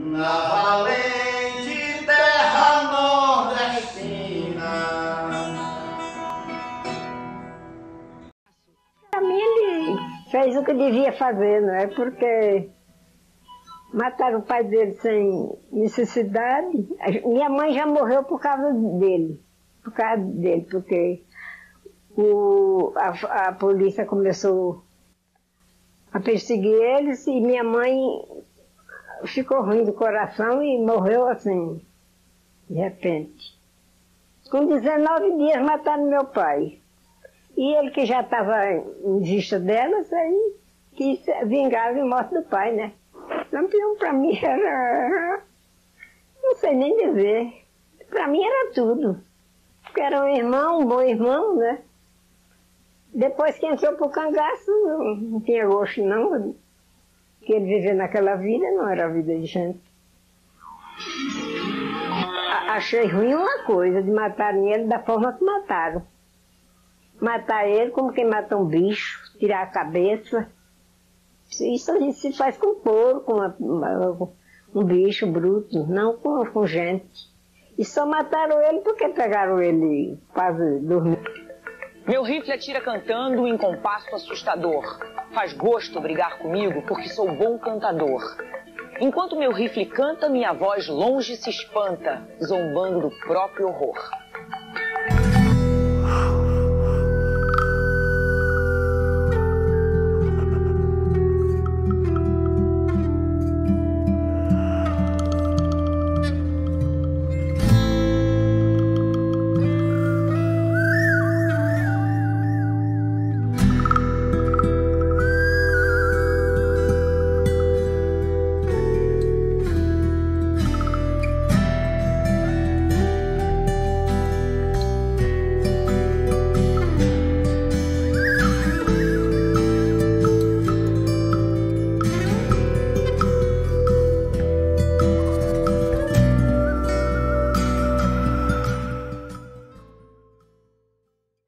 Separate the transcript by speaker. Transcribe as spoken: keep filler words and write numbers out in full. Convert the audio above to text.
Speaker 1: na valente terra nordestina.
Speaker 2: Para mim ele fez o que devia fazer, não é? Porque mataram o pai dele sem necessidade. Minha mãe já morreu por causa dele, por causa dele, porque o, a, a polícia começou a perseguir eles e minha mãe ficou ruim do coração e morreu assim, de repente. Com dezenove dias mataram meu pai. E ele, que já estava em vista delas, aí quis vingar a morte do pai, né? Lampião para mim era... não sei nem dizer. Para mim era tudo. Porque era um irmão, um bom irmão, né? Depois que entrou pro cangaço, não tinha gosto não. Que ele vivia naquela vida, não era a vida de gente. Achei ruim uma coisa, de matarem ele da forma que mataram. Matar ele como quem mata um bicho, tirar a cabeça. Isso a gente se faz com porco, com uma, uma, um bicho bruto, não com, com gente. E só mataram ele porque pegaram ele quase dormindo.
Speaker 3: Meu rifle atira cantando em compasso assustador. Faz gosto brigar comigo porque sou bom cantador. Enquanto meu rifle canta, minha voz longe se espanta, zombando do próprio horror.